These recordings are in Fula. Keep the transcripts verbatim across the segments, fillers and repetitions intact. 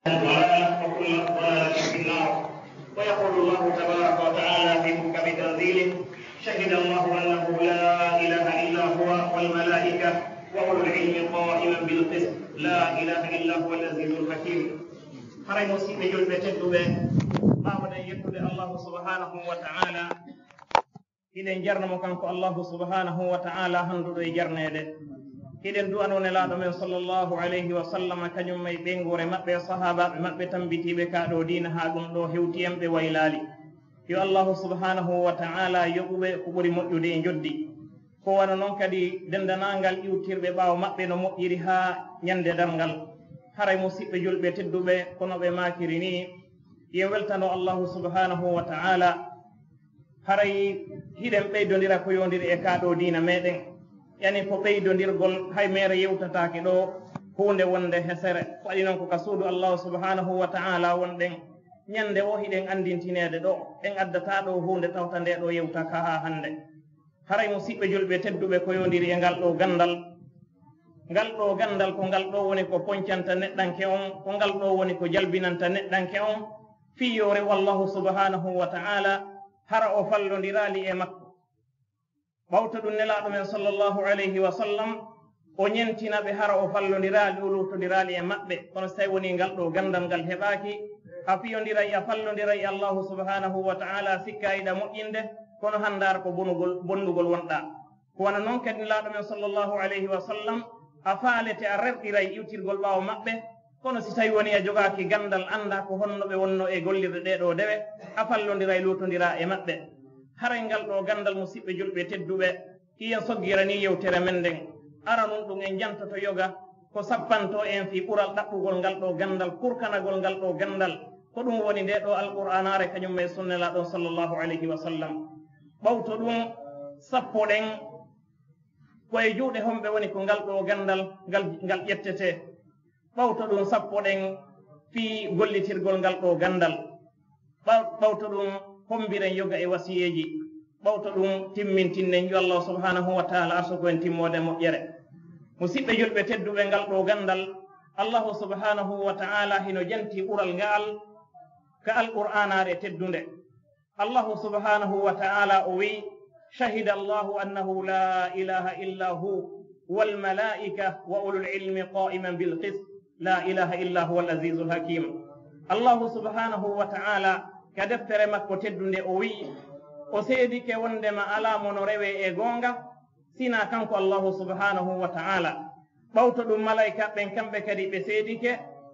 ضلالة وكل ضلالة في النار. ويقول الله تبارك وتعالى في محكم تنزيله: شهد الله أنه لا إله إلا هو والملائكة وأولو العلم قائما بالقسط لا إله إلا هو العزيز الحكيم. haray musidɓe julɓe tedduɓe, ɓawaɗen yettude allahu subhanahu wa ta'ala, hiɗen jarnamo kanko allahu subhanahu wa ta'ala handuɗo e jarnede. hiɗen du'anone laaɗo men sallllahu alayhi wa sallam kañum may ɓengure maɓɓe sahabaɓe maɓɓe tambitiɓe kaɗo dina ha ɗum ɗo hewtiyam ɓe waylali. yo allahu subhanahu wa ta'ala yoɓuɓe ko ɓuri moƴƴude e joddi, ko wano noon kadi dendanangal iwtirɓe ɓaawo maɓɓe no moƴƴiri ha ñande darngal. haray musidɓe julɓe tedduɓe, kono ɓe makiri ni yen weltano allahu subhanahu wa ta'ala. haray hiɗen ɓeydodira ko yondiri e kaɗo dina meɗen, yani ko ɓeydodirgol hay mere yewtatake ɗo hunde wonde hesere. waɗi noon ko ka suudu allahu subhanahu wa ta'ala wonɗen. ñande o hiɗen andintinede ɗo, en addata ɗo hunde tawta nde ɗo yewtaka ha hande. haray musidɓe julɓe tedduɓe ko yondiri e ngal ɗo gandal. ngal ɗo gandal ko ngal ɗo woni ko poncanta neɗɗanke on, ko ngal ɗo woni ko jalbinanta neɗɗanke on fiyore wallahu subhanahu wa ta'ala hara o fallodirali e makko. ɓawta ɗum nelaɗo men sallllahu alayhi wa sallam o ñentinaɓe hara o fallodirali o lutodirali e maɓɓe. kono so tawi woni ngal ɗo gandal ngal heɓaki, a fiyodiray a fallodiray e allahu subhanahu wa ta'ala sikkayiɗa moƴƴinde, kono handar ko bonugol bonnugol wonɗa. ko wana noon kadi nelaɗo men sallllahu alayhi wa sallam a faalete a rewɗiray iwtirgol ɓaawo maɓɓe, kono si tawi woni a jogaaki gandal annda ko honno ɓe wonno e gollirde ɗe ɗo dewe, a fallodiray lutodira e maɓɓe. haray ngal ɗo gandal musidɓe julɓe tedduɓe, hiyen soggirani yewtere men nden. ara nun ɗum en jantoto yoga ko sappanto en fi ɓural ɗaɓɓugol ngal ɗo gandal, kurkanagol ngal ɗo gandal, ko ɗum woni nde ɗo alqur'anare kañum e sunnelaɗon sallllahu alayhi wa sallam. ɓawto ɗum sappo ɗen koye juuɗe homɓe woni ko ngal ɗo gandal ngal ngal ƴettete. ɓawto ɗum sappo ɗen fii gollitirgol ngal ɗo gandal. ɓawto ɗum hombiren yoga e wasiyeji. ɓawto ɗum timmintinnen yo allah subhanahu wa ta'ala arsugo en timmode moƴƴere. musidɓe julɓe tedduɓe, ngal ɗo gandal allahu subhanahu wa ta'ala hino janti ɓural ngal ka alqur'anare teddunde. allahu subhanahu wa ta'ala o wi: شهد الله أنه لا إله إلا هو والملائكة وأولو العلم قائما بالقسط لا إله إلا هو العزيز الحكيم. الله سبحانه وتعالى كدفتر مكو تدند أوي وسيدك وندما على منوري إيغونغا سينا كنكو الله سبحانه وتعالى. بوتو دم ملائكة بن كم بكري بسيدك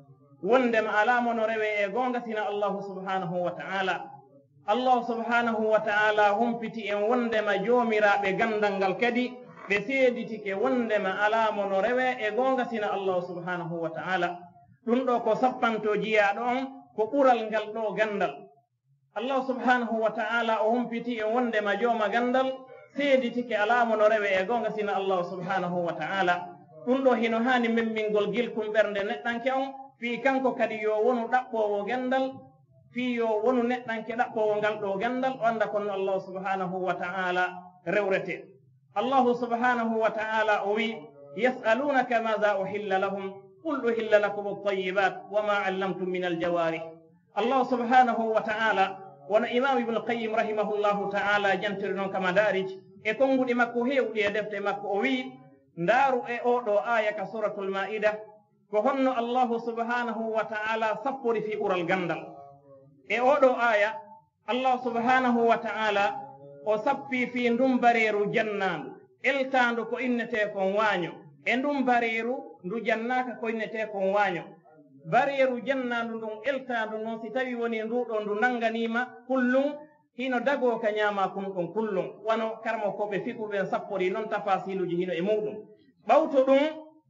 وندما على منوري إيغونغا سينا الله سبحانه وتعالى. allah subhanahu wa ta'ala humpiti en wondema joomiraɓe gandal ngal kadi ɓe seeditike wondema alamo no rewe e gonga sina allah subhanahu wa ta'ala. ɗum ɗo ko sappanto jiyaɗo on ko ɓural ngal ɗo gandal. allah subhanahu wa ta'ala o humpiti en wondema jooma gandal seeditike alamo no rewe e gonga sina allah subhanahu wa ta'ala. ɗum ɗo hino hani membingol gilkum ɓernde neɗɗanke on fi kanko kadi yo wonu ɗaɓɓowo gandal, fiyo wonu neɗɗanke ɗaɓɓowo ngal ɗo gandal o anda kono allah subhanahu wa ta'ala rewrete. allahu subhanahu wa ta'ala o wi: yas'alunaka madha uhilla lahum qul uhilla lakum at-tayyibat wama 'allamtum min al-jawarih. allah subhanahu wa ta'ala wono imam ibnu qayyim rahimahullahu ta'ala jantiri noon kama darij e konguɗi makko hewɗi e defte makko o wi: ndaaru e oɗo aya ka suratul ma'ida ko honno allahu subhanahu wa ta'ala sappori fi ɓural gandal. e oɗo aya allah subhanahu wa ta'ala o sappi fi ndum bareeru jannandu eltandu ko innete kon waaño, e ndum bareeru ndu jannaka ko innete kon waaño. bareeru jannandu ndun eltandu noon si tawi woni nduɗo ndu nanganima kullum hino dago ka ñama kum ɗum kullum, wano karmo koɓe fiɓuɓen sappori noon tafasiluji hino e muɗum. ɓawto ɗum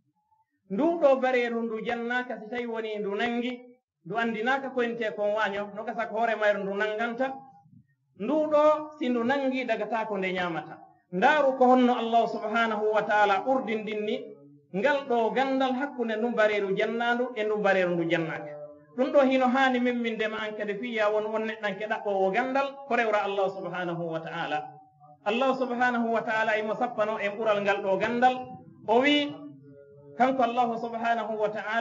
nduɗo bareeru ndu jannaka si tawi woni ndu nangi ndu andinaka koynte kon waaño, no gasa ko hoore mayru ndu nanganta. nduɗo si ndu nangi dagata ko nde ñamata. ndaaru ko honno allah subhanahu wa ta'ala urdindinni ngal ɗo gandal hakkunde ndu bareeru jannandu e ndu bareeru ndu jannaka. ɗum ɗo hino hani memmindema an kadi fiya won won neɗɗanke ɗaɓɓowo gandal ko rewra allah subhanahu wa ta'ala. allah subhanahu wa ta'ala imo sappano en ɓural ngal ɗo gandal o wi kanko allah subhanahu wa ta'ala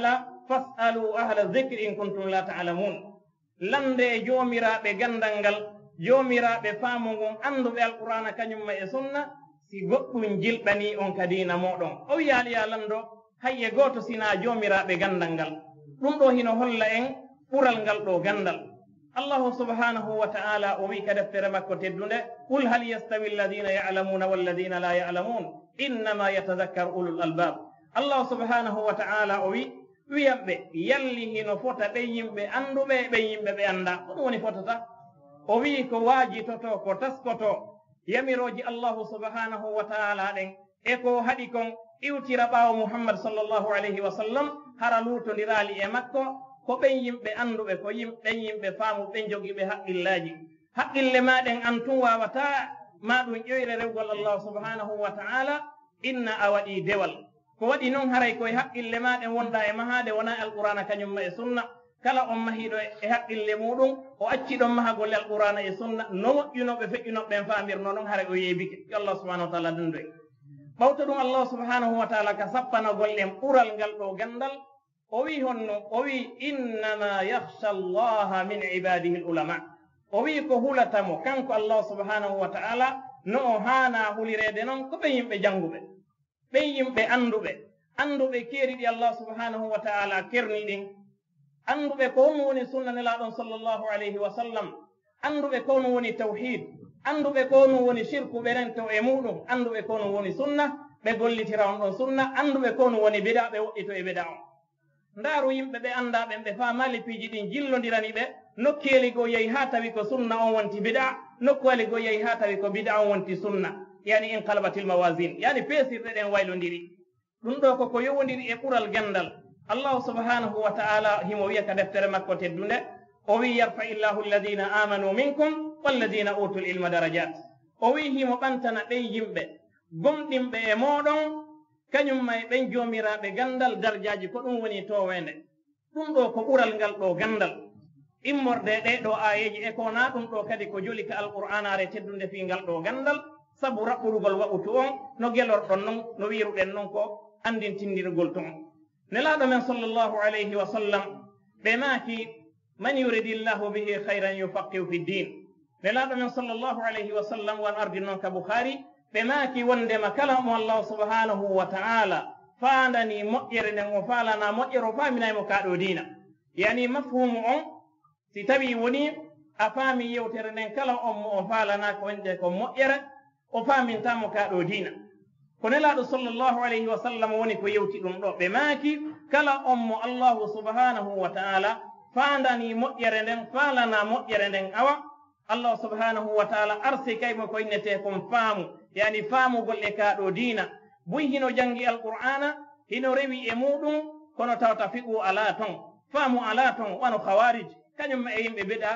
fas'alu ahla dhikri in kuntum la ta'lamun. lande jomiraɓe gandal ngal jomiraɓe faamu ngon anduɓe alqur'ana kañum ma e sunna si goɗɗum jilɓani on ka dina moɗon. o wi aliya lando hayye goto sina jomiraɓe gandal ngal. ɗum ɗo hino holla en ɓural ngal ɗo gandal. allahu subhanahu wa ta'ala o wi ka deftere makko teddunde qul hal yastawi alladina ya'lamuna walladina la ya'lamun innama yatadhakkaru ulul albab. allahu subhanahu wa ta'ala o wi wiyamɓe yalli hino fota ɓe yimɓe anduɓe ɓe yimɓe ɓe anda. ko ɗum woni fotata? o wi ko waajitoto ko taskoto yamiroji allahu subhanahu wa ta'ala ɗen e ko haɗi kon iwtira ɓaawo muhammad sallallahu alayhi wa sallam hara luutondirali e makko ko ɓen yimɓe anduɓe ko ɓen yimɓe faamu ɓen jogiɓe haqqillaji. haqqille maɗen an tun wawata ma ɗum ƴoyre rewgol allahu subhanahu wa ta'ala inna a waɗi dewal. ko waɗi noon haray koye haqqille maɗen wonɗa e mahade wona alqur'ana kañum ma e sunna. kala on mahiɗo e haqqille muɗum o acci ɗon maha golle alqur'ana e sunna no moƴƴunoɓe feƴƴunoɓen faamirno noon haray o yeebike. yo allah subhanahu wa ta'ala dundoy ɓawta ɗum allah subhanahu wa ta'ala ka sappana gollen ɓural ngal ɗo gandal. o wi honno o wi innama yakhsha allaha min ibadihi l ulama. o wi ko hulatamo kanko allah subhanahu wa ta'ala no o haana hulirede noon ko ɓen yimɓe janguɓe ɓen yimɓe anduɓe anduɓe keeriɗi allah subhanahu wa ta'ala kerni ɗin anduɓe ko on woni sunna nelaɗon sallllahu alayhi wa sallam anduɓe ko on woni tawhid anduɓe ko on woni shirku ɓerento e muɗum anduɓe ko on woni sunna ɓe gollitira on ɗon sunna anduɓe ko on woni bida ɓe woɗɗito e bida on. ndaaru yimɓe ɓe anndaɓen ɓe faa malipiji ɗin jillondirani ɓe nokkeeli go yehi haa tawi ko sunna on wonti bida nokkuwali go yehi haa tawi ko bida on wonti sunna yani in qalbatil mawasin yani peesirɗe ɗen waylondiri. ɗum ɗo koko yowondiri e ɓural gandal. allahu subhanahu wa ta'ala himo wiya ka deftere makko teddunde o wi yarfa illahu alladina amanu minkum walladina utul ilma darajat. o wi himo ɓantana ɓen yimɓe gomɗinɓe e moɗon kañum may ɓen joomiraɓe gandal darjaji ko ɗum woni towende. ɗum ɗo ko ɓural ngal ɗo gandal. immorde ɗe ɗo ayeji e ko na ɗum ɗo kadi ko joli ka alqur'anare teddunde fi ngal ɗo gandal sabu raɓɓurugol waɓutu on no gelorɗon noon no wiruɗen noon ko andintindirgol ton. nelaɗo men sallllahu alayhi wa sallam ɓe maaki man yuridillahu bihi hayran yufaqihu fi ddin. nelaɗo men sallllahu alayhi wa sallam wan ardi noon ka boukhari ɓe maaki wondema kala mo allahu subhanahu wa ta'ala faandani moƴƴere nden o faalana moƴƴere o faaminaymo kaɗo dina yani mafhumu on si tawi woni a faami yewtere nden kala on mo o faalana ko wonde ko moƴƴere o faamintamo kaɗo dina. ko nelaɗo sallllahu alayhi wa sallam woni ko yewti ɗum ɗo ɓe maaki kala on mo allahu subhanahu wa ta'ala faandani moƴƴere nden faalana moƴƴere nden awa allah subhanahu wa ta'ala arsi kaymo ko innete kon faamu yani faamugol e kaɗo dina. buy hino jangi alqur'ana hino rewi e muɗum kono tawta fiɓu ala ton faamu ala ton wano khawarij kañum ma e yimɓe beɗa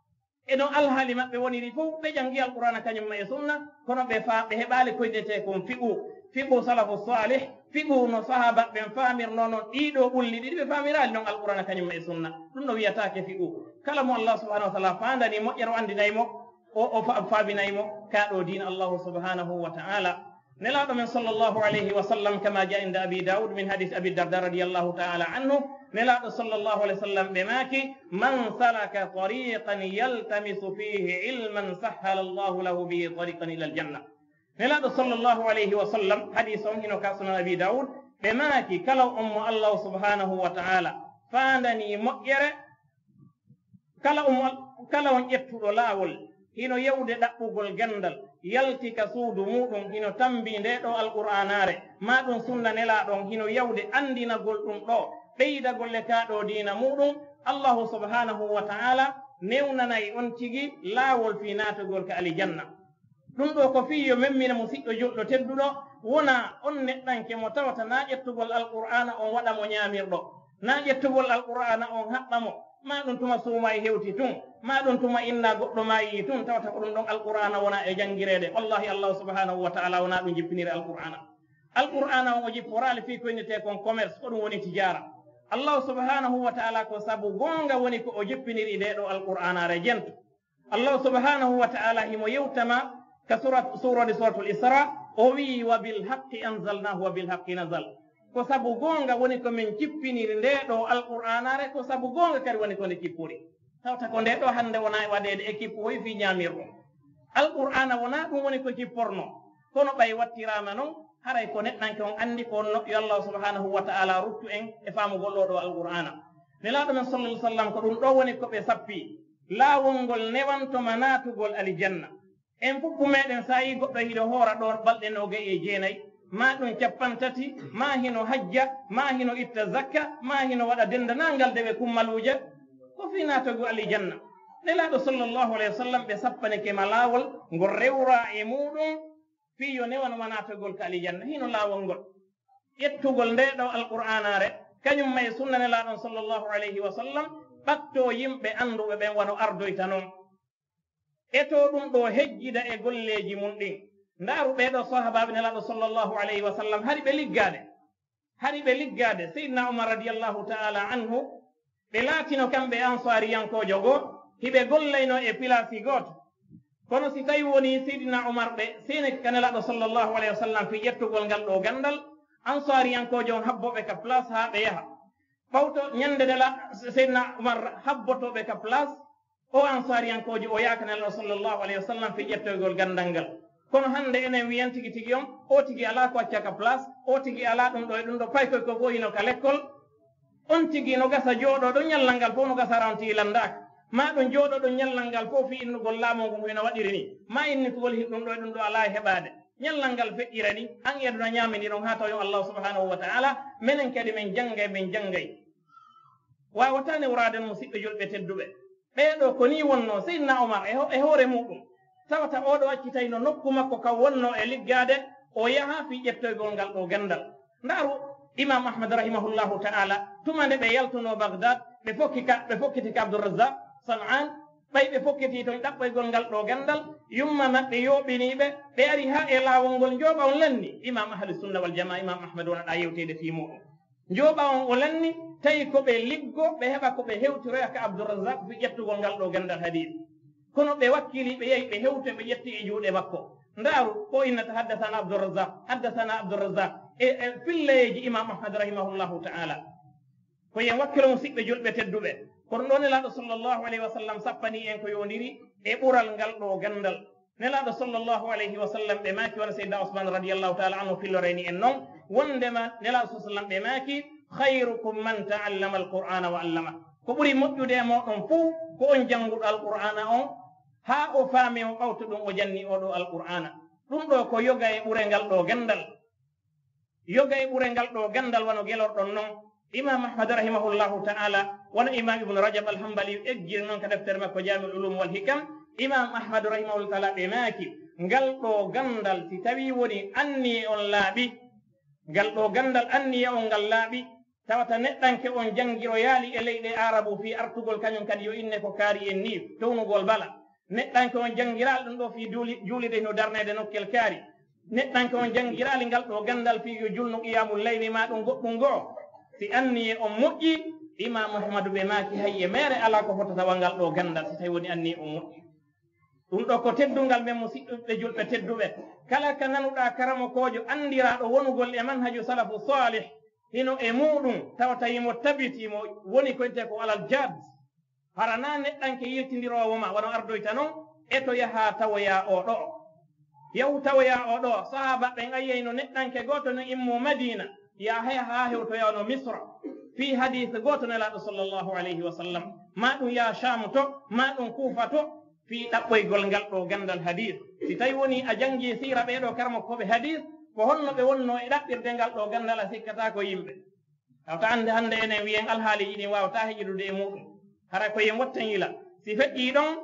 eno alhaali maɓɓe woniri fof ɓe jangi alqur'ana kañum ma e sunna kono ɓe fa ɓe heɓali ko innete kon fiɓu fiɓu salafu salih fiɓu no sahaba ɓen faamirno noon ɗiɗo ɓulli ɗiɗi ɓe faamirali noon alqur'ana kañum ma e sunna. ɗum no wiyatake fiɓu. kala mo allah subhanahu wa ta'ala faandani moƴƴere o andinaymo o o faaminaymo kaɗo din allahu subhanahu wa ta'ala. nelaɗo men sallllahu alayhi wa sallam kama ja inda abi daud min hadis abi darda radiallahu ta'ala anhu nelaɗo sallllahu alayhi wa sallam ɓe maaki man salaka tariqan yaltamisu fihi ilman sahhala allahu lahu bihi tariqan ila aljanna. nelaɗo sallllahu alayhi wa sallam hadis on hino ka sunan abi daud ɓe maaki kala on mo allahu subhanahu wa ta'ala faandani moƴƴere kala on kala on ƴettuɗo laawol hino yewde ɗaɓɓugol gandal yaltika suudu muɗum hino tambi nde ɗo alqur'anare ma ɗum sunna nelaɗon hino yawde andinagol ɗum ɗo ɓeydagolle kaɗo dina muɗum allahu subhanahu wa ta'ala newnanayi on tigi laawol fi natugol ka alijanna. ɗum ɗo ko fiyo memmina musidɗo joɗɗo tedduɗo wona on neɗɗanke mo tawata na ƴettugol alqur'ana on waɗa mo ñamirɗo na ƴettugol alqur'ana on haɓɓa mo ma ɗum tuma suuma e hewti tun ma ɗum tuma inna goɗɗo ma yi tun tawata ko ɗum ɗon alqur'ana wona e jangirede. wallahi allahu subhanahu wa ta'ala wona ɗum jippinire alqur'ana. alqur'ana on o jipporali fi ko innete kon commerce ko ɗum woni tijara. allahu subhanahu wa ta'ala ko sabu gonga woni ko o jippiniri nde ɗo alqur'anare jento. allahu subhanahu wa ta'ala himo yewtama ka surat surati suratul isra o wi wa bilhaqqi anzalnahu wa bilhaqqi nazal. ko sabu goonga woni ko min cippiniri nde ɗo alqur'anare ko sabu goonga kadi woni ko nde kippuri tawta ko nde ɗo hannde wona e waɗede e kippu hoy fi ñamirɗo alqur'ana wona ɗum woni ko cipporno kono ɓay wattirama noon haray ko neɗɗanke on andi ko noƴƴu allah subhanahu wa ta'ala ruttu en e faamugol ɗo ɗo alqur'ana nelaɗo men sallallah sallam ko ɗum ɗo woni ko ɓe sappi laawol ngol newantoma naatugol alijanna en fuppu meɗen sa yi goɗɗo hiɗo hoora ɗo balɗe noga e jeenayi ma ɗum capan tati ma hino hajja ma hino itta zakka ma hino waɗa dendanangal dewe kummaluja ko fi naatugo alijanna nelaɗo sallllahu alayhi wa sallam ɓe sappanike ma laawol ngol rewra e muɗum fi yo newanoma naatugol ko alijanna hino laawol ngol ƴettugol nde ɗo alqur'anare kañum may sunna nelaɗon sallllahu alayhi wa sallam ɓatto yimɓe anduɓe ɓen wano ardoyta noon eto ɗum ɗo hejjida e golleji mum ɗin ndaaru ɓeɗo sahabaɓe nelaɗo sallllahu alayhi wa sallam hari ɓe liggade hari ɓe liggade seydna umar radiallahu ta'ala anhu ɓe laatino kamɓe ansariyankojo goo hiɓe gollayno e pilasi goto kono si tawi woni seydina umar ɓe sene ka nelaɗo sallllahu alayhi wa sallam fi ƴettugol ngal ɗo gandal ansariyankojo on habboɓe ka place ha ɓe yaha ɓawto ñande nela seydina umar habbotoɓe ka place o ansariyankojo o yaaka nelaɗo sallllahu alayhi wa sallam fi ƴettoygol gandal ngal kono hannde enen wiyan tigi tigi on o tigi ala ko acca ka place o tigi ala ɗum ɗo e ɗum ɗo pay koy ko goyino ka l'école on tigi no gasa jooɗo ɗo ñallal ngal fof no gasa rawti landaka ma ɗum jooɗo ɗo ñallal ngal fof fi innugol laamu ngu hino waɗiri ni ma innitugol hin ɗum ɗo e ɗum ɗo ala e heɓade ñallal ngal feƴƴira ni an eɗuna ñamini ɗon ha taw yo allah subhanahu wa ta'ala minen kadi min janggay min janggay wawatani wuraden musidɓe julɓe tedduɓe ɓeɗo ko ni wonno seydna omar e hoore muɗum tawata oɗo accitay no nokku makko kam wonno e liggade o yaha fi ƴettoygol ngal ɗo gandal ndaaru imam ahmad rahimahullahu ta'ala tuma nde ɓe yaltuno bagdad ɓe fokkika ɓe fokkiti ka abdourazak san'an ɓay ɓe fokkiti toon ɗaɓɓoygol ngal ɗo gandal yumma maɓɓe yoɓiniɓe ɓe ari ha e laawol ngol njooɓa on lanni imam ahli sunna wal jama imam ahmad wonaɗa yewtede fi muɗum njooɓa on o lanni tawi koɓe liggo ɓe heɓa koɓe hewtiroya ka abdourazak fi ƴettugol ngal ɗo gandal hadis kono ɓe wakkili ɓe yehi ɓe hewte ɓe ƴetti e juuɗe makko ndaaru ko innata haddasana abdourazak haddasana abdourazak e e filleyeji imam ahmad rahimahullahu ta'ala ko yen wakkilo musidɓe julɓe tedduɓe kono ɗo nelaɗo sallllahu alayhi wa sallam sappani en ko yondiri e ɓural ngal ɗo gandal nelaɗo sallllahu alayhi wa sallam ɓe maaki wona seydna ousmane radiallahu taala anhu filloreni en noon wondema nelaɗo sa sallam ɓe maaki hayrukum man ta'allama alqur'ana wa allama ko ɓuri moƴƴude e moɗon fuu ko on jannguɗo alqur'ana on ha o faami o ɓawta ɗum o janni oɗo alqur'ana ɗum ɗo ko yoga e ɓure ngal ɗo gandal yoga e ɓure ngal ɗo gandal wano gelorɗon noon imam ahmad rahimahullahu ta'ala wona imam ibnu rajab alhambali eggiri noon ka deftere makko jamiul ulum wal hikam imam ahmad rahimahullahu ta'ala ɓe maaki ngal ɗo gandal si tawi woni anni on laaɓi ngal ɗo gandal anniya on ngal laaɓi tawata neɗɗanke on janngiro yaali e leyɗe arabu fi artugol kañum kadi yo inne ko kaari en ni townugol bala neɗɗanke on janngiraali ɗum ɗo fi juulide no darnede nokkel kaari neɗɗanke on janngiraali ngal ɗo gandal fi yo julnu qiyamul layli ma ɗum goɗɗum goo si anni e on moƴƴi imam mouhamadou ɓe maaki hayye mere ala ko fota tawa ngal ɗo gandal si tawi woni anni on moƴƴi ɗum ɗo ko teddungal men musidɓe julɓe tedduɓe kala ka nanuɗa karamo kojo andiraɗo wonugol e manhaju salafu salih hino e muɗum tawata yimo tabitimo woni koyte ko alal jad harana neɗɗanke yiltidirowo ma wono ardoyta noon eto yaha tawoya oɗo yahu tawoya oɗo sahaba ɓen ayyeyno neɗɗanke goto no immo madina ya haya ha hewtoyawno misra fi hadise goto nelaɗo sallllahu alayhi wa sallam ma ɗum ya sham to ma ɗum kuufa to fi ɗaɓɓoygol ngal ɗo gandal hadis si tawi woni a jangi sira ɓeɗo karmo koɓe hadis ko honno ɓe wonno e ɗaɓɓirde ngal ɗo gandal a sikkata ko yimɓe tawta ande hande enen wiyen alhaali ɗin wawata heƴidude e muɗum hara ko yen wattan yila si feƴƴi ɗon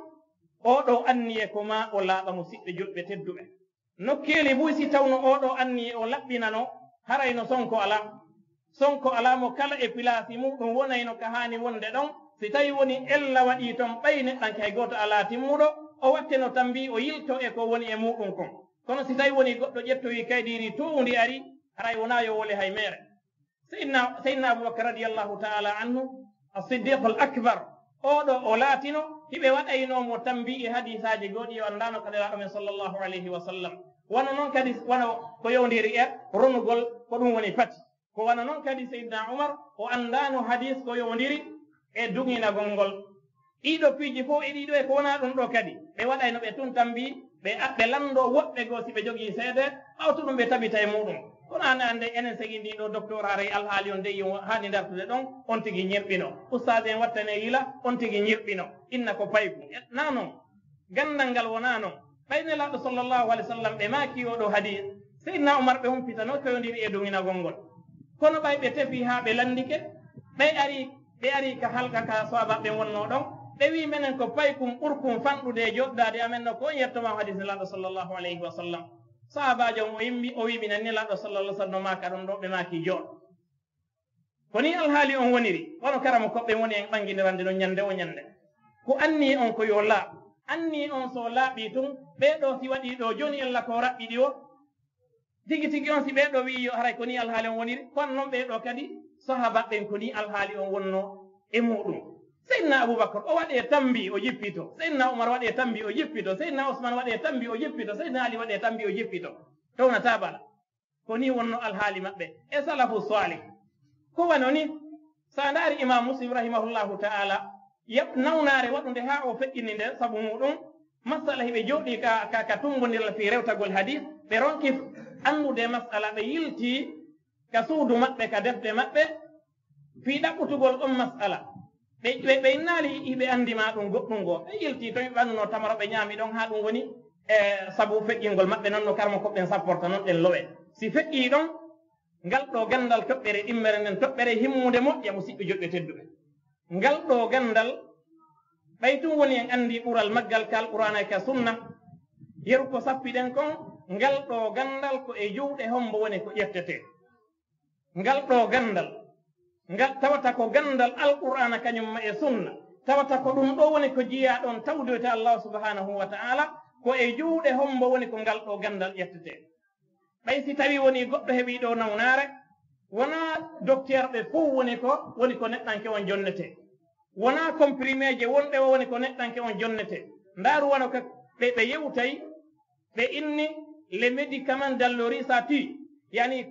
oɗo anniye ko ma o laaɓa musidɓe julɓe tedduɓe nokkeli buy si tawno oɗo anniye o laɓɓinano harayno sonko ala sonko ala mo kala e pilasi muɗum wonayno ka hani wonde ɗon si tawi woni ella waɗi toon ɓay neɗɗan kay goto ala timmuɗo o watteno tan mbi o yilto e ko woni e muɗum kon kono si tawi woni goɗɗo ƴettoyi kayɗiri tuundi ari haray wona yo wole hay mere seydna seydna aboubacre radiallahu taala anhu asiddiqu l acbar oɗo o laatino hiɓe waɗaynomo tan mbi e hadisaji goɗi o andano kadelaɗo men sallllahu alayhi wa sallam wono noon kadi wono ko yowdiri e ronugol ko ɗum woni fati ko wana noon kadi seydna oumar o andano hadis ko yowdiri e duginagol ngol ɗiɗo piiji fof e ɗiɗo e ko wona ɗum ɗo kadi ɓe waɗayno ɓe tun tambi ɓe ɓe lando woɓɓe goo si ɓe jogii seede ɓawto ɗum ɓe tabita e muɗum kono ane ande enen segi ndiɗo docteur aray alhaali on deyi hani dartude ɗon on tigi ñirɓino oustade en wattane yila on tigi ñirɓino inna ko paygu na noon gandal ngal wona noon ɓaynelaɗo sallllahu alih w sallam ɓe maaki oɗo hadis seydna oumar ɓe humpitano koyodiri e duginagol ngol kono ɓay ɓe tefi ha ɓe landike ɓe ari ɓe ari ka halka ka soabaɓe wonno ɗon ɓe wi menen ko paykum ɓurkum fanɗude e joɗɗade amen no ko on yettoma hadis nelaɗo sallllahu alayhi wa sallam sahabajo o yimmi o wi minen nelaɗo sallallah sallam no maka ɗon ɗo ɓe maki jooɗ koni alhaali on woniri wono karama koɓɓe woni en ɓanguinirande no ñande o ñande ko anni on ko yo laaɓ anni on so laaɓi tun ɓeɗo si waɗi ɗo joni ella ko raɓɓiɗi o tigi tigi on si ɓeɗo wi yo haray koni alhaali on woniri kono noon ɓeɗo kadi sahabaɓen koni alhaali on wonno e muɗum seydna aboubacre o waɗe tambi o jippito seydna oumar waɗe tambi o jippito seydna ousmane waɗe tambi o jippito seydna ali waɗe tambi o jippito townata bala ko ni wonno alhaali maɓɓe e salafu salih ko wano ni sa ndaari imam muslim rahimahullahu taala yab nawnare waɗude ha o feƴƴini nde sabu muɗum masala hiɓe jooɗi ka ka, ka tumbodirla fi rewtagol hadis ɓe ronki andude masala ɓe yilti ka suudu maɓɓe ka defte maɓɓe fi ɗaɓɓutugol on masala ɓe ɓe naali hiɓe andima ɗum goɗɗum ngoo ɓe yilti to ɓe ɓannuno tamaro ɓe ñaami ɗon ha ɗum woni e sabu feƴƴingol maɓɓe noon no karmo koɓɓen sapporta noon ɗen lowe si feƴƴi ɗon ngal ɗo gandal toɓɓere ɗimmere nden toɓɓere himmude moƴƴa musidɓe joɓɓe tedduɓe ngal ɗo gandal ɓay tum woni en andi ɓural maggal ka alqur'ana ka sunna yeru ko sappiɗen kon ngal ɗo gandal ko e juuɗe hombo woni ko ƴettete ngal ɗo gandal ngal tawata ko gandal alqur'ana kañumma e sunna tawata ko ɗum ɗo woni ko jiya ɗon tawdoyte allah subhanahu wa ta'ala ko e juuɗe hombo woni ko ngal ɗo gandal ƴettete ɓay si tawi woni goɗɗo heɓi ɗo nawnare wona docteur ɓe fof woni ko woni ko neɗɗanke on jonnete wona comprimé je wonɓe o woni ko neɗɗanke on jonnete ndaaru wona ko ɓe ɓe yewtay ɓe inni les médicaments d'allorisatu yani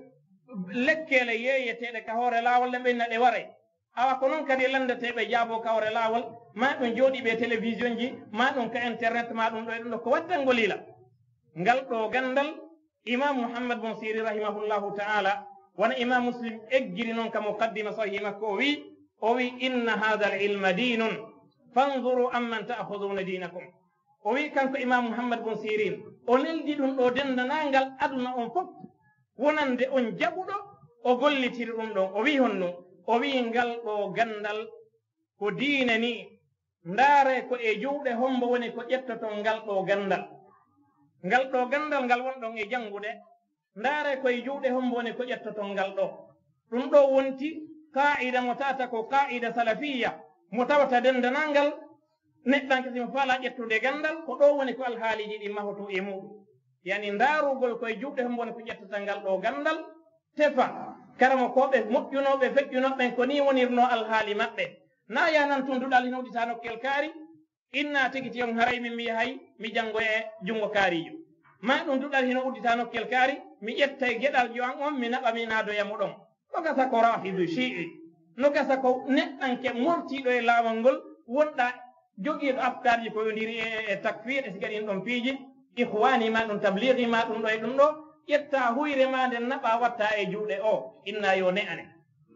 lekkele yeeyeteɗe ka hoore laawol le ɓenna ɗe waray awa ko noon kadi landeteɓe jaabo ka hoore laawol ma ɗum jooɗiɓe télévision ji ma ɗum ka internet ma ɗum ɗo e ɗum ɗo ko wattango lila ngal ɗo gandal imam mouhammad bon siri rahimahullahu taala wona imam muslim eggiri noon ka muqaddima sahihi makko o wi o wi inna hada al ilma dinun fanzuru amman ta'khuduna dinakum o wi kanko imam mouhammad bon sirin o neldi ɗum ɗo dendanangal aduna on fof wonande on jaɓuɗo o gollitiri ɗum ɗon o wi honno o wi ngal ɗo gandal ko diine ni ndaare ko e juuɗe hombo woni ko ƴettoton ngal ɗo gandal ngal ɗo gandal ngal wonɗon e janngude ndaare koye juuɗe hombo woni ko ƴettoton ngal ɗo ɗum ɗo wonti qaida mo tata ko qaida salafiya mo tawata dendanal ngal neɗɗanke simo faala ƴettude gandal ko ɗo woni ko alhaaliji ɗi mahoto e muɗum yani ndaarugol koye juuɗe hombo woni ko ƴettota ngal ɗo gandal tefa karamo koɓe moƴƴunoɓe feƴƴunoɓen ko ni wonirno alhaali maɓɓe na yanan tunduɗal hino uɗita nokkel kaari inna tigiti on haray min mi yahay mi janngo e junngo kaarijo ma ɗum duɗal hino uddita nokkel kaari mi ƴetta e geɗal jo an on mi naɓa mi naadoyamo ɗon no gasa ko rahidu chi'i no gasa ko neɗɗanke mortiɗo e laawol ngol wonɗa jogiiɗo afkarji ko yondiri e takfir e sigaɗin ɗon piiji ihwani ma ɗum tablihi ma ɗum ɗo e ɗum ɗo ƴetta huyre ma nden naɓa watta e juuɗe o inna yo ne ane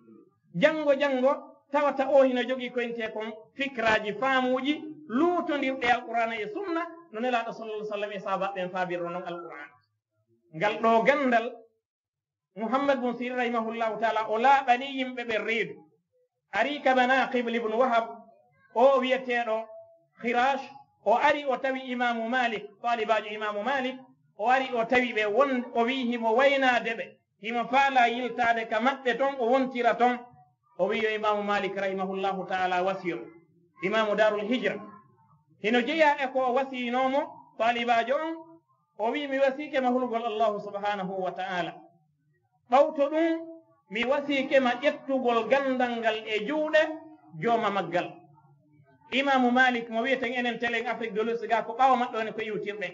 janngo janngo tawata o hino jogii koyinte kon fikraji faamuji luutondirɗe alqur'ana e sunna no nelaɗo sallallah sallam e sahabaɓen faabirro noon alqur'an ngal ɗo gandal mouhammad bun siri rahimahullahu taala o laaɓani yimɓe ɓe reedu ari ka manaqib libnu wahab o wiyeteɗo khirash o ari o tawi imamu malik talibajo imamu malik o ari o tawi ɓe won o wi himo waynade ɓe himo faala yiltade ka maɓɓe ton o wontira ton o wi yo imamu malik rahimahullahu taala wasiyo imamu darul hijra hino jeeya e ko wasinomo talibajo on o wi mi wasikema hulgol allahu subhanahu wa ta'ala ɓawto ɗum mi wasikema ƴettugol gandal ngal e juuɗe jooma maggal imamu malik mo wiyeten enen télé afrique de l'ouest ga ko ɓawa maɓɓe woni ko iwtirɗen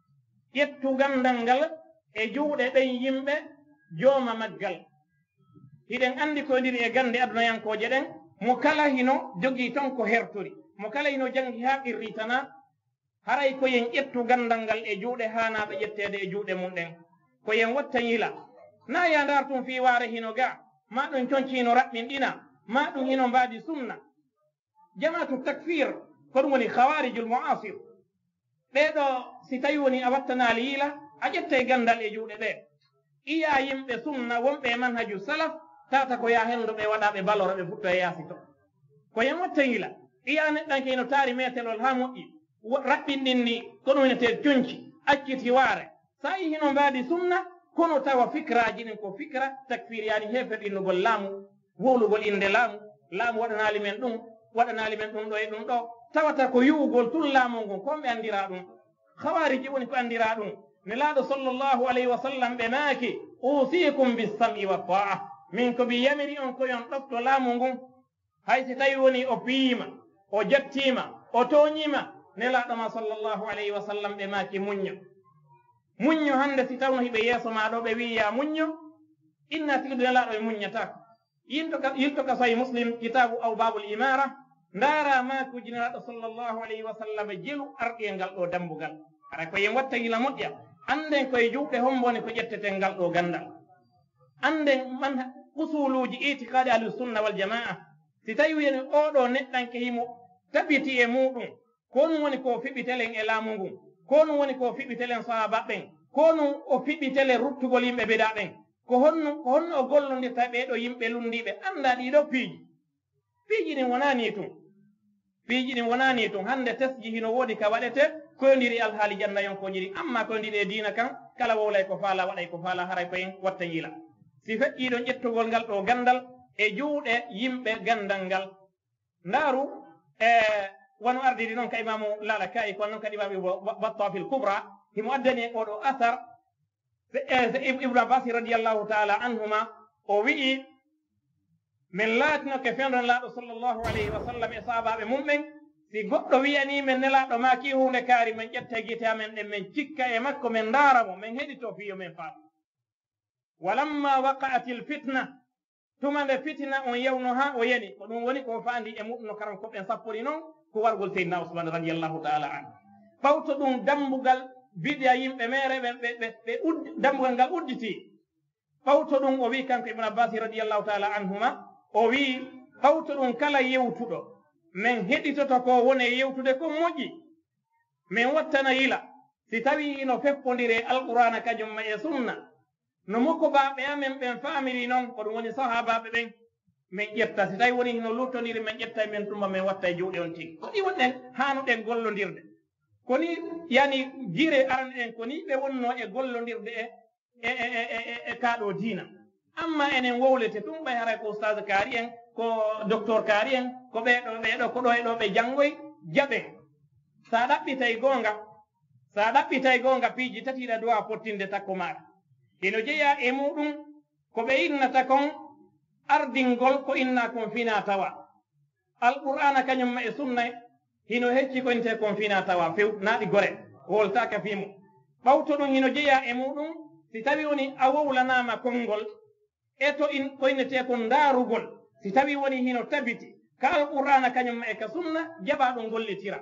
ƴettu gandal ngal e juuɗe ɓen yimɓe jooma maggal hiɗen andi koydiri e gande adunayankoje ɗen mo kala hino jogii ton ko hertori mo kala hino jangi ha qirri tana haray koyen ƴettu gandal ngal e juuɗe hanaɓe ƴettede e juuɗe mum ɗen koyen watta yila na ya ndar tum fi waare hino ga ma ɗum conci hino raɓɓin ɗina ma ɗum hino mbaadi sunna jamatu takfir ko ɗum woni hawarijul muasir ɓeɗo si tawi woni a wattanaali yiila a ƴetta e gandal e juuɗe ɓe iya yimɓe sunna wonɓe e manhaju salaf tata ko ya hendu ɓe waɗaɓe balora ɓe futto e yaasi to koyen watta yiila iya neɗɗanke hino taari metelol ha moƴƴi raɓɓinɗinni ko ɗum winete conci acciti waare sa yi hino mbaadi sunna kono tawa fikraji ɗin ko fikra takfir yani heferɗinnugol laamu wowlugol inde laamu laamu waɗanaali men ɗum waɗanaali men ɗum ɗo e ɗum ɗo tawata ko yuwugol tun laamu ngun kon ɓe anndira ɗum hawariji woni ko anndira ɗum ne laaɗo sallllahu alayhi wa sallam ɓe maaki usikum bissam'i wa ta'a min ko mi yamiri on koyon ɗofto laamu ngun hay si tawi woni o piima o jattima o tooñima ne laaɗoma sallllahu alayhi wa sallam ɓe maaki muñño muñño hannde si tawno hiɓe yeeso ma ɗo ɓe wiya muñño inna tigde ne laaɗo e muññatako yilto ka sahi muslim kitabu aw babul imara ndaara maakuji ne laaɗo sallllahu alayhi wa sallam jelu arɗi e ngal ɗo dambugal ara koyen watta gila moƴƴa anden koye juuɗe hombone ko ƴetteten ngal ɗo gandal anden man usuluji itikadi ahlusunna wal jamaa si tawi wiyeni oɗo neɗɗanke himo tabiti e muɗum ko ɗum woni ko fiɓitelen e laamu ngun ko ɗum woni ko fiɓitelen sahaba ɓen ko ɗum o fiɓitelen ruttugol yimɓe bida ɓen ko honno ko honno o gollondirta ɓeɗo yimɓe lundiɓe anda ɗiɗo piiji piiji ɗin wonani tun piiji ɗin wonani tun hande tesji hino woodi ka waɗete koyodiri alhaali jannayonkoñiri amma koyodiri e diina kan kala wowlay ko faala waɗay ko faala haray koyen watta yiila si feƴƴiɗo ƴettugol ngal ɗo gandal e juuɗe yimɓe gandal ngal ndaaru e wono ardiri noon ka imamu lala kayi kono noon kadi imamu batta fil kubra himo addani e oɗo athar ibnu abbas radiallahu taala anhuma o wi'i min laatinoke fenɗon laaɗo sallllahu alayhi wa sallam e sahabaɓe mum ɓen si goɗɗo wiyani men nelaɗo maki hunde kaari men ƴetta guite amen ɗen min cikka e makko min ndaaramo min heɗito fiyo men faam walamma waqa'at il fitna tuma nde fitina on yewno ha o yani ko ɗum woni ko faandi e muɗum no karan koɓen sappori noon ko wargol seydna ousmane radiallahu taala an ɓawto ɗum dambugal biɗa yimɓe mere ɓe ɓe ɓe uddi dambugal ngal udditi ɓawto ɗum o wi kanko ibnu abbasi radiallahu taala anhuma o wi ɓawto ɗum kala yewtuɗo min heɗitoto ko woni e yewtude ko moƴƴi min wattana yila si tawi no feppodire alqur'ana kañum ma e sunna no mokkobaɓe amen ɓen famiri noon ko ɗum woni sahabaɓe ɓen min ƴetta si tawi woni no luttodiri min ƴetta e men tumba min watta e juuɗe on tigi ko ɗi wonɗen hanuɗen gollodirde koni yani jire arande ɗen koni ɓe wonno e gollodirde e e e e kaaɗo diina amma enen wowlete tum ɓay haray ko ustage kaari en ko docteur kaari en ko ɓeɗo ɓeɗo ko ɗo e ɗo ɓe janngoy jaɓen sa ɗaɓɓitay goonga sa ɗaɓɓitay goonga piiji tatiɗa duwa pottinde takko maɗa hino jeeya e muɗum ko ɓe innata kon ardingol ko inna kon fina tawa alqur'ana kañum ma e sunna hino hecci ko inte kon fina tawa few naaɗi gore woltaka fimo ɓawto ɗum hino jeeya e muɗum si tawi woni a wowlanama konngol e to in ko innete kon ndaarugol si tawi woni hino tabiti ka alqur'ana kañum ma e ka sunna jaɓa ɗum gollitira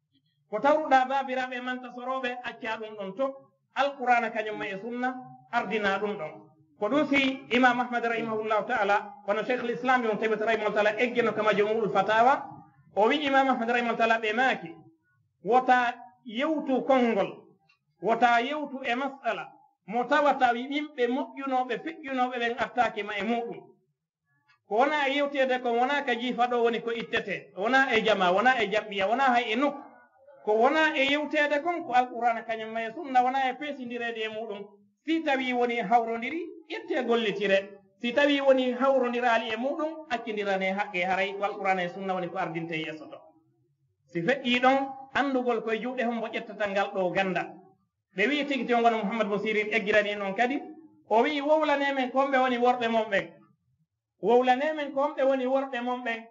ko tawruɗa babiraɓe mantasoroɓe acca ɗum ɗon to alqur'ana kañum ma e sunna ardina ɗum ɗon ko ɗum si imam ahmad rahimahullahu taala kono cheikh l' islam on tawita rahimahullah taala eggeno kama jomul fatawa o wi imam ahmad rahimahullah taala ɓe maaki wota yewtu konngol wota yewtu e masala mo tawata yimɓe moƴƴunoɓe feƴƴunoɓe ɓen attaki ma e muɗum ko wona e yewtede ko wona ka jiifa ɗo woni ko ittete wona e jama wona e jaɓɓiya wona hay e nokku ko wona e yewtede kon ko alqur'ana kañum ma e sunna wona e peesidirede e muɗum si tawi woni hawrodiri ƴette gollitire si tawi woni hawrodirali e muɗum accidirane haqqe haray ko alqur'ana e sunna woni ko ardinte yeeso to si feƴƴi ɗon andugol koye juuɗe hombo ƴettata ngal ɗo ganda ɓe wi tigi ti o ngono mouhammad bo sirin eggirani noon kadi o wi wowlanemen ko homɓe woni worɓe mon ɓen wowlanemen ko homɓe woni worɓe mon ɓen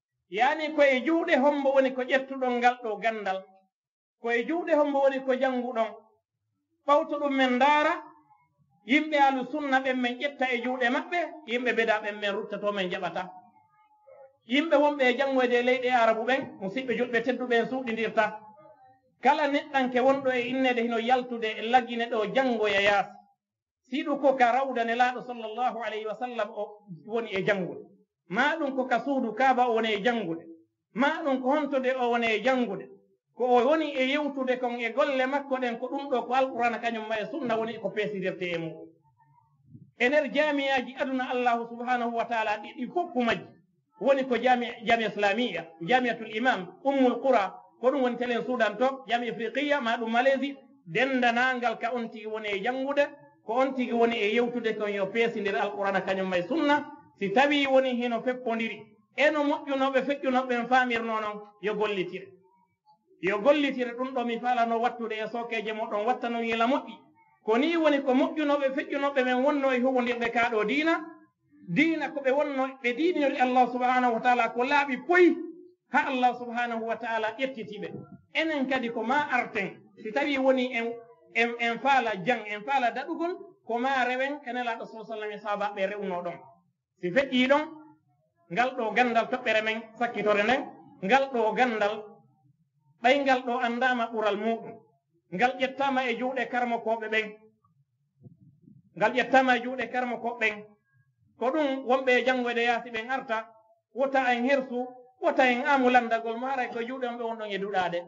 yani koye juuɗe hombo woni ko ƴettuɗon ngal ɗo gandal koye juuɗe hombo woni ko jannguɗon ɓawto ɗum men ndaara yimɓe ahlu sunna ɓen men ƴetta e juuɗe maɓɓe yimɓe beda ɓen men ruttato men jaɓata yimɓe wonɓe e janngoyde e leyɗe arabu ɓen musidɓe julɓe tedduɓe en suuɗidirta kala neɗɗanke wonɗo e innede hino yaltude e laggine ɗo janngoya yaasi siɗu ko ka rawda nelaaɗo sallllahu alayhi wa sallam o woni e janngude ma ɗum ko ka suudu kaaba o woni e janngude ma ɗum ko hontude o woni e janngude ko o woni e yewtude kon e golle makko ɗen ko ɗum ɗo ko alqurana kañum ma e sunna woni ko peesidirte e muɗum e nder jamiyaji aduna allahu subhanahu wa taala ɗiɗi fof majji woni ko jami jami islamia jamiatul imam ummul qura ko ɗum woni telen sudan to jami afriqiya ma ɗum malaisie dendanangal ka on tigi woni e janngude ko on tigi woni e yewtude kon yo peesidir alqurana kañum ma e sunna si tawi woni hino feppodiri eno moƴƴunoɓe feƴƴunoɓe en faamirno noon yo gollitire yo gollitire ɗum ɗo mi falano wattude e sokeje moɗon wattano yila moƴƴi ko ni woni ko moƴƴunoɓe feƴƴunoɓe men wonno e huwodirɓe kaaɗo diina diina ko ɓe wonno ɓe diinori allah subhanahu wa taala ko laaɓi poyi ha allah subhanahu wa taala ƴettitiɓe enen kadi ko ma arten si tawi woni en en en faala jang en faala daɗugol ko ma rewen kenelaɗo sa sallam e sahabaɓe rewno ɗon si feƴƴi ɗon ngal ɗo gandal toɓɓere men sakkitore nden ngal ɗo gandal ɓaygal ɗo andama ɓural muɗum ngal ƴettama e juuɗe karmokoɓe ɓen ngal ƴettama e juuɗe karmokoɓe ɓen ko ɗum wonɓe e janngoyde yaasi ɓen arta wota en hersu wota en amulandagol mo haray ko juuɗe on ɓe wonɗon e duɗade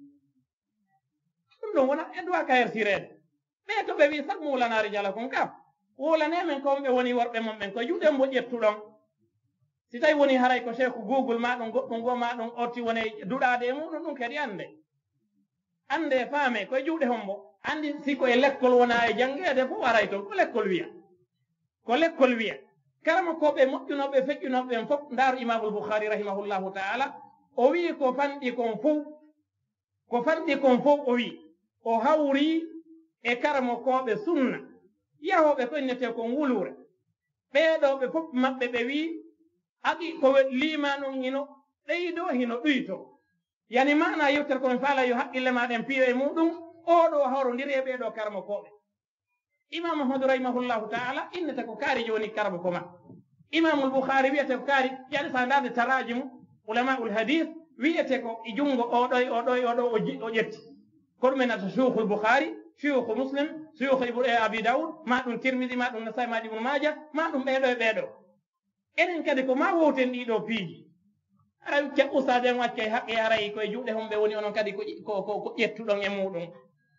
ɗum ɗon wona en duwa ka hersirede ɓe to ɓe wi sak mulanari jala kon kam wolanemen ko wonɓe woni worɓe mon ɓen ko juuɗe mbo ƴettuɗon si tawi woni haray ko cheikhu google maɗum goɗɗum go maɗum orti woni duɗade e muɗum ɗum kadi ande ande faame koye juuɗe hombo andi siko e l'école wona e janngede fof aray toon ko l'école wiya ko l'école wiya karama koɓe moƴƴunoɓe feƴƴunoɓe ɓen fof ndaaru imamul boukhari rahimahullahu taala o wi ko fanɗi kon fof ko fanɗi kon fof o wi o hawri e karamo koɓe sunna yahoɓe ko innete kon wulure ɓeeɗoɓe fof maɓɓe ɓe wi aki ko liima ɗum hino ɗeydo hino ɗuyto yani mana yewtere komi faala yo haqqille maɗen piyo e muɗum oɗo hawrodiri e ɓeeɗo karamo koɓe imam ahmadu rahimahullahu taala innete ko kaari joni karamo ko ma imamul boukhari wiyete ko kaari yaɗa sa ndade tarajimu ulamaul hadis wiyete ko e junngo oɗo e oɗo e oɗo o ƴetti ko ɗumenata cheikhul boukhari cheikhu muslim cheikhu ibnu abi daoud ma ɗum tirmidi ma ɗum nasai ma ibnu maja ma ɗum ɓeeɗo e ɓeeɗo enen kadi ko ma woten ɗiɗo piiji ara ce usade en wacca e haqqe arayi koye juuɗe homɓe woni onon kadi ko ko ƴettuɗon e muɗum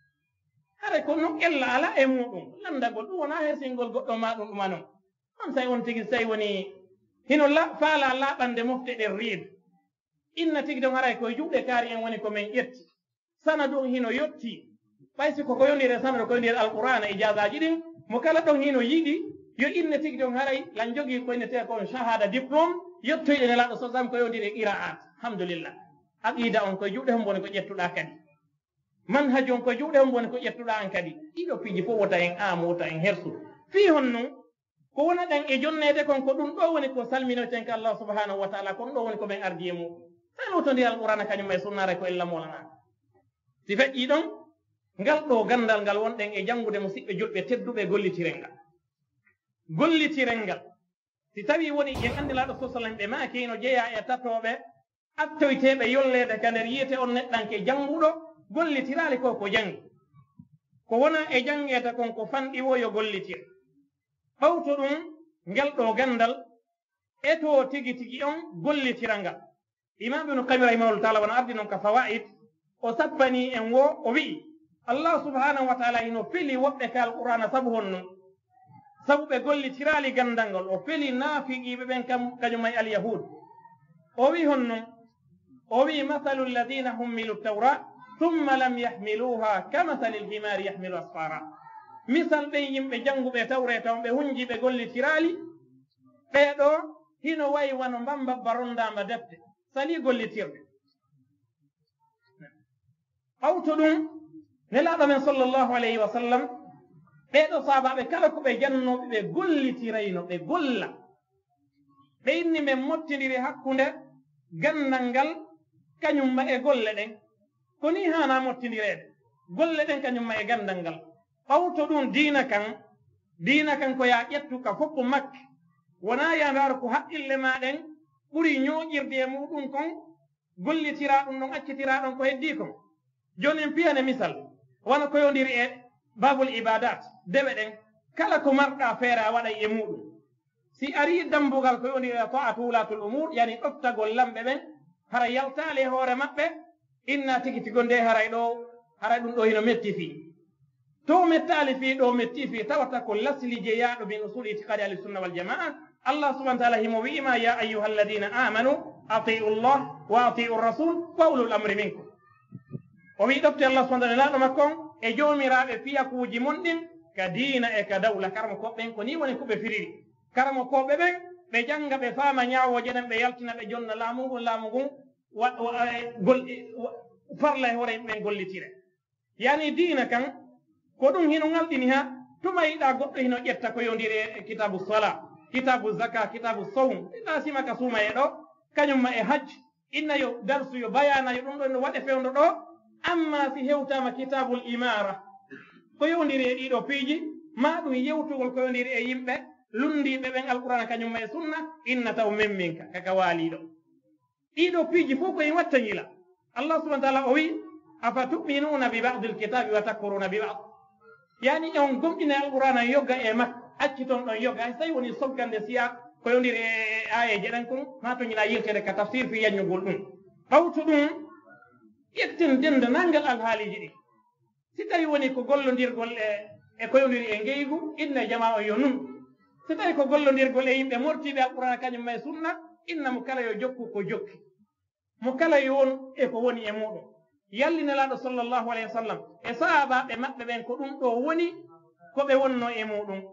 haray ko no ella ala e muɗum landagol ɗum wona hersingol goɗɗo ma ɗum ɗuma noon on tawi on tigi so tawi woni hino la faala laaɓande mofte ɗen riidu inna tigi ɗon haray koye juuɗe kaari en woni komin ƴetti sanadu on hino yetti ɓay si koko yondire sanadu ko yondire alqur'ana e jasaji ɗin mo kala ɗon hino yiɗi yo inne tigi ɗon haray lan jogii ko innete kon shahada diplôme yettoyɗe nelaɗo so sam ko yondire qira'at alhamdulillah aqida on koye juuɗe hom woni ko ƴettuɗa kadi manhaji on koye juuɗe hom woni ko ƴettuɗa an kadi ɗiɗo piiji fof wota en aamu wota en hersu fii honno ko wona ɗen e jonnede kon ko ɗum ɗo woni ko salminoten ko allah subhanahu wa taala ko ɗum ɗo woni ko men ardi e muɗum tan to ndi alqur'ana kañum e sunnare ko ella molana si feƴƴi ɗon ngal ɗo gandal ngal wonɗen e janngude musidɓe julɓe tedduɓe gollitiren ngal gollitiren ngal si tawi woni en andilaɗo sa sallam ɓe ma kino jeeya e tatoɓe attoyteɓe yollede ka nder yiyete on neɗɗanke jannguɗo gollitirali ko ko janngi ko wona e janngete kon ko fanɗi wo yo gollitir ɓawto ɗum ngel ɗo gandal e to tigi tigi on gollitira ngal imam ibnu qayyim rahimahullah taala wona ardi noon ka fawaid o sappani en wo o wi'i allah subhanahu wa taala hino feli woɓɓe ka alqur'ana sabu honno sabu ɓe gollitirali gandal ngol o feli naafiqiɓe ɓen kam kañum ay alyahud o wi honno o wi mathalu alladina hummilu tawra thumma lam yahmiluha kamathali lhimari yahmilu asfara misal ɓen yimɓe jannguɓe tawre taw ɓe hunji ɓe gollitirali ɓeɗo hino wayi wano mbamba barondamba defte sali gollitirɓe ɓawto ɗum nelaɗo men sallllahu alayhi wa sallam ɓeɗo saabaɓe kala ko ɓe jannoɓe ɓe gollitirayno ɓe golla ɓe inni men mottidiri hakkunde gandal ngal kañumma e golle ɗen ko ni hana mottidirede golle ɗen kañumma e gandal ngal ɓawto ɗum diina kan diina kan ko ya ƴettu ka foppo makke wona ya ndaaro ko haqqille maɗen ɓuri ñooƴirde e muɗum kon gollitira ɗum ɗon accitira ɗon ko heddii kon joni en piyane misal wona ko yondiri e babul ibadat deɓe ɗen kala ko marɗa feere a waɗay e muɗum si ari dambugal ko yondiri e ta'atu wulatul umur yani ɗoftagol lamɓe ɓen hara yaltaali e hoore maɓɓe inna tigi tigo nde haray ɗo haray ɗum ɗo hino metti fii to mettaali fii ɗo metti fii tawata ko lasli jeyaaɗo min usul itiqadi ahli sunna wal jamaa allah subahana taala himo wi'ima ya ayuha alladina amanu atiu llah wa atiu rasul wa ulul amri minkum o wi ɗofte allah subahana taala laaɗo makkon e joomiraaɓe fiyakuuji mon ɗin ka diina e ka dawla karmo koɓɓen ko ni woni ko ɓe firiri karmo koɓe ɓen ɓe jannga ɓe faama ñaawoje ɗen ɓe yaltina ɓe jonna laamu ngun laamu ngun farla e hoore ɓen gollitire yani diina kan ko ɗum hino ngalɗini ha tuma yiɗa goɗɗo hino ƴetta ko yondiri e kitabu sala kitabu zaka kitabu sawm ɗa simaka suuma e ɗo kañumma e hajj inna yo darsu yo bayana yo ɗum ɗo no waɗe fewndo ɗo amma si hewtama kitabul imara ko yondiri e ɗiɗo piiji ma ɗum yewtugol ko yondiri e yimɓe lundiɓe ɓen alqurana kañumma e sunna inna taw memminka kaka waaliɗo ɗiɗo piiji fof koye watta ñila allah subahana taala o wi afa tuminuna bi badi lkitabi wa takfuruna bi bad yani on gomɗine alqurana yogga e makko acci toon ɗon yogga hay so tawi woni soggande siya ko yondiri e ayeje ɗen kon ma to ñina yirtede ka tafsir fi yañugol ɗum ɓawtu ɗum ƴetten dendanangal alhaaliji ɗi si tawi woni ko gollondirgol e e ko yondiri e ngeygu inna jama o yo nun si tawi ko gollondirgol e yimɓe mortiɓe alqurana kañum ma e sunna inna mo kala yo jokku ko jokki mo kala yo won e ko woni e muɗum yallinelaaɗo sallllahu alayhi wa sallam e sahabaɓe maɓɓe ɓen ko ɗum ɗo woni ko ɓe wonno e muɗum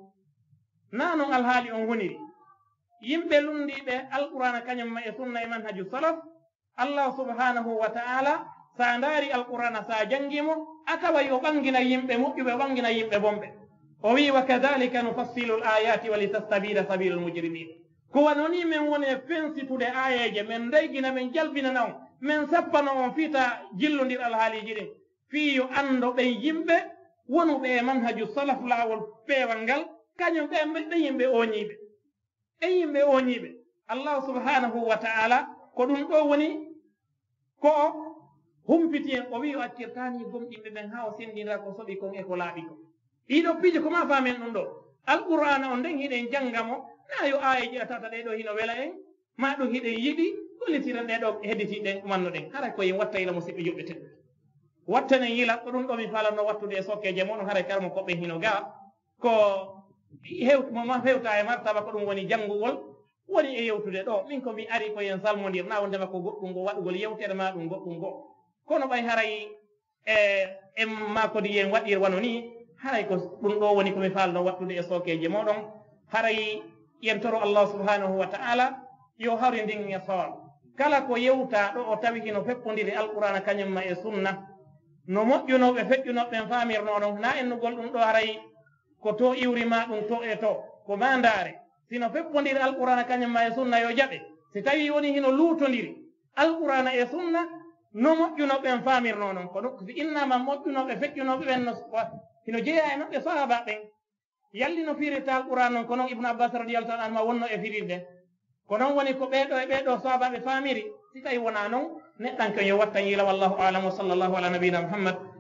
na noon alhaali on woniri yimɓe lundiɓe alqurana kañumma e sunna e manhaju salaf allah subhanahu wa ta'ala sa ndaari alqurana sa janngimo a tawa yo ɓangina yimɓe moƴƴuɓe o ɓangina yimɓe bonɓe o wi wa kadalika nufassilu l ayati wa litastabila sabilu lmujrimin ko wanoni min woni e fensitude ayeje min daygina min jalbinana on min sappano on fiita jillondir alhaaliji ɗin fii yo anndo ɓen yimɓe wonuɓe e manhaju salaf laawol peewal ngal kañum ɓe ɓe yimɓe oñiiɓe ɓe yimɓe oñiiɓe allahu subhanahu wa ta'ala ko ɗum ɗo woni ko humpiti en o wi o accirtani gomɗinɓe ɓen haa o sendinra ko soɓi kon e ko laaɓi ko ɗiɗo piije ko ma faamen ɗum ɗo alqur'ana on nden hiɗen jannga mo na yo aayeji a tata ɗe ɗo hino wela en ma ɗum hiɗen yiɗi gollitiren ɗe ɗo hedditiɗen ɗumanno ɗen hara koyen watta yila musidɓe joɓɓeten wattanen yila ko ɗum ɗo mi falanno wattude e sokkeje moɗon hara karmo koɓɓe hino gaa ko hewtmoma fewta e martaba ko ɗum woni janngugol woni e yewtude ɗo min ko mi ari koyen salmodir na wondema ko goɗɗum ngo waɗugol yewtere ma ɗum goɗɗum ngo kono ɓay haray e en makodi yen waɗir wano ni haray ko ɗum ɗo woni komi falno wattude e sokkeje moɗon haray yen toro allah subhanahu wa ta'ala yo hawri ndin e sawab kala ko yewta ɗo o tawi hino feppodiri alqurana kañumma e sunna no moƴƴunoɓe feƴƴunoɓen faamirno ɗon na ennugol ɗum ɗo haray ko to iwrima ɗum to e to ko mandare sino feppodiri alqurana kañumma e sunna yo jaɓe si tawi woni hino luutodiri alqurana e sunna no moƴƴunoɓen faamirno ɗon ko ɗum si innama moƴƴunoɓe feƴƴunoɓe ɓen no hino jeeya e maɓɓe sahaba ɓen yalli no firirta alquran noon ko noon ibnu abbas radiallahu taala anuma wonno e firirde ko noon woni ko ɓeeɗo e ɓeeɗo sahabaɓe faamiri si tawi wona noon neɗɗan kan yo watta yiila wallahu alam wa sallllahu ala nabiyina muhammad